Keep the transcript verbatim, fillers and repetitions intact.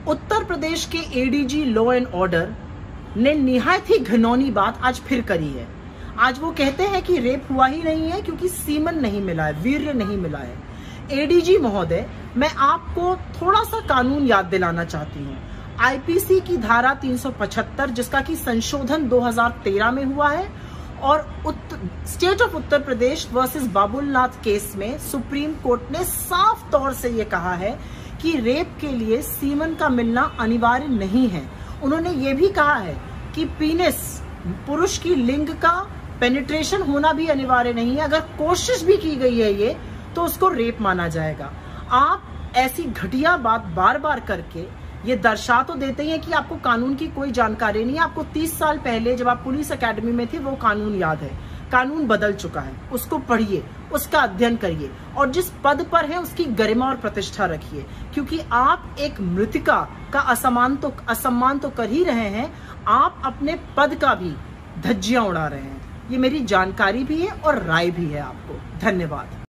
उत्तर प्रदेश के ADG law and order ने निहायत ही घिनौनी बात आज फिर करी है। आज वो कहते हैं कि रेप हुआ ही नहीं है क्योंकि सीमन नहीं मिला है, वीर्य नहीं मिला है। एडीजी महोदय, मैं आपको थोड़ा सा कानून याद दिलाना चाहती हूँ। आईपीसी की धारा तीन सौ पचहत्तर, जिसका कि संशोधन दो हज़ार तेरह में हुआ है, और state of Uttar Pradesh versus Babulnath case में सुप्रीम कोर्ट ने साफ तौर से ये कहा है कि रेप के लिए सीमन का मिलना अनिवार्य नहीं है। उन्होंने ये भी कहा है कि पीनिस, पुरुष की लिंग का पेनिट्रेशन होना भी अनिवार्य नहीं है। अगर कोशिश भी की गई है ये, तो उसको रेप माना जाएगा। आप ऐसी घटिया बात बार बार करके ये दर्शा तो देते हैं कि आपको कानून की कोई जानकारी नहीं है। आपको तीस साल पहले जब आप पुलिस एकेडमी में थे वो कानून याद है। कानून बदल चुका है, उसको पढ़िए, उसका अध्ययन करिए और जिस पद पर है उसकी गरिमा और प्रतिष्ठा रखिए, क्योंकि आप एक मृतिका का असम्मान तो असम्मान तो कर ही रहे हैं, आप अपने पद का भी धज्जियां उड़ा रहे हैं। ये मेरी जानकारी भी है और राय भी है आपको। धन्यवाद।